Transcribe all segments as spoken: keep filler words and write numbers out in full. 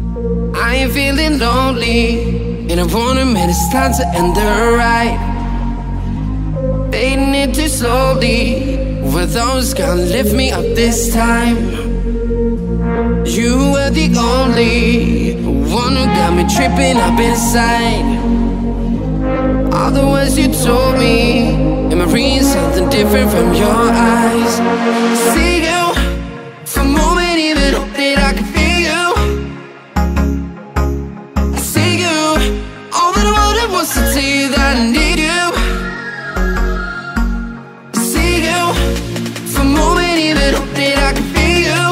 I ain't feeling lonely, and I wanna admit it's time to end the ride. Fading it too slowly, were those gonna lift me up this time? You were the only one who got me tripping up inside. All the words you told me, am I reading something different from your eyes? See you for a moment, even hope that I can feel you. I see you, all that I wanted was to tell you that I need you. I see you for a moment, even hope that I can feel you.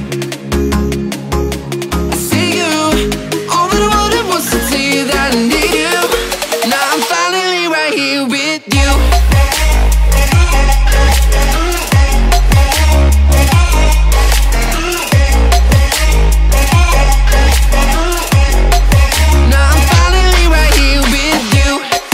I see you, all that I wanted was to tell you that I need you. Now I'm finally right here with you. Now I'm finally right here with you.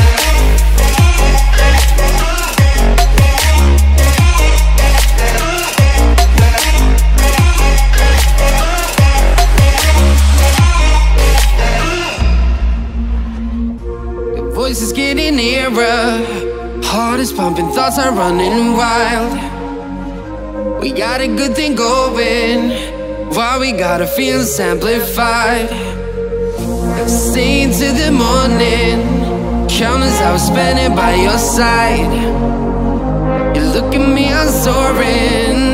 Your voice is getting nearer, heart is pumping, thoughts are running wild. We got a good thing going, why we gotta feel amplified. Staying till the morning, countless hours spending by your side. You look at me, I'm soaring,